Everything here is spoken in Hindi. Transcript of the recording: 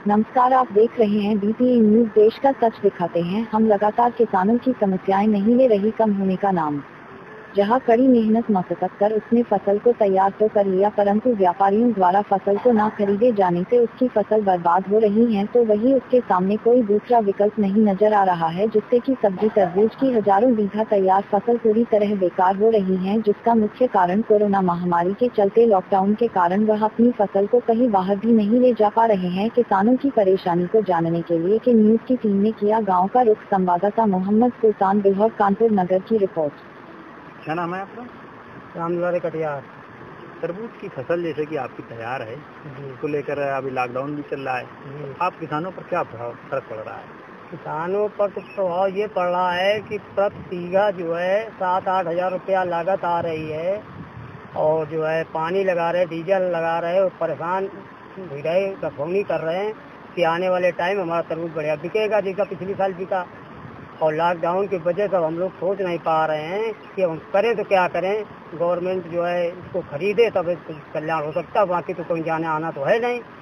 नमस्कार, आप देख रहे हैं DPE न्यूज। देश का सच दिखाते हैं हम। लगातार किसानों की समस्याएं नहीं ले रही कम होने का नाम। जहां कड़ी मेहनत मशक्कत कर उसने फसल को तैयार तो कर लिया, परंतु व्यापारियों द्वारा फसल को ना खरीदे जाने से उसकी फसल बर्बाद हो रही है, तो वही उसके सामने कोई दूसरा विकल्प नहीं नजर आ रहा है, जिससे कि सब्जी तरबूज की हजारों बीघा तैयार फसल पूरी तरह बेकार हो रही है, जिसका मुख्य कारण कोरोना महामारी के चलते लॉकडाउन के कारण वह अपनी फसल को कहीं बाहर भी नहीं ले जा पा रहे हैं। किसानों की परेशानी को जानने के लिए के न्यूज की टीम ने किया गाँव का रुख। संवाददाता मोहम्मद सुल्तान बिल्हौर, कानपुर नगर की रिपोर्ट। क्या नाम है आपका? रामदुलारे कटियार। तरबूज की फसल जैसे कि आपकी तैयार है, इसको लेकर अभी लॉकडाउन भी चल रहा है, आप किसानों पर क्या फर्क पड़ रहा है? किसानों पर तो प्रभाव ये पड़ रहा है कि प्रति बीघा जो है 7-8 हज़ार रुपया लागत आ रही है, और जो है पानी लगा रहे, डीजल लगा रहे और परेशान भी रहे, रखौनी कर रहे हैं कि आने वाले टाइम हमारा तरबूज बढ़िया बिकेगा जैसा पिछली साल बिका। और लॉकडाउन की वजह से हम लोग सोच नहीं पा रहे हैं कि हम करें तो क्या करें। गवर्नमेंट जो है इसको खरीदे तब कल्याण हो सकता है, बाकी तो कोई जाने आना तो है नहीं।